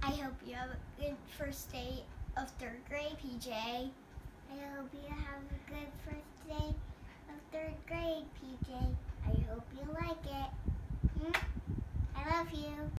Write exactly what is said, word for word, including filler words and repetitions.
I hope you have a good first day of third grade, P J. I hope you have a good first day of third grade, P J. I hope you like it. I love you.